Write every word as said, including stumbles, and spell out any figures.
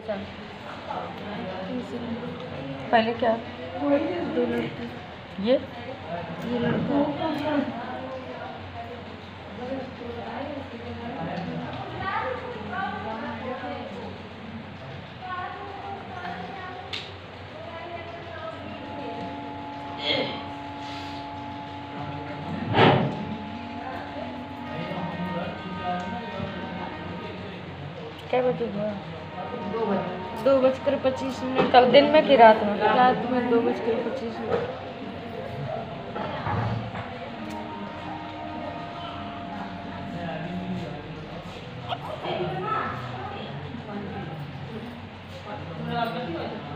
चल पहले क्या? दो लड़के। ये ये लड़का क्या बजे हुआ? दो बज दो बजकर पच्चीस मिनट। कब दिन में कि रात में? रात में दो बजकर पच्चीस मिनट। Gracias.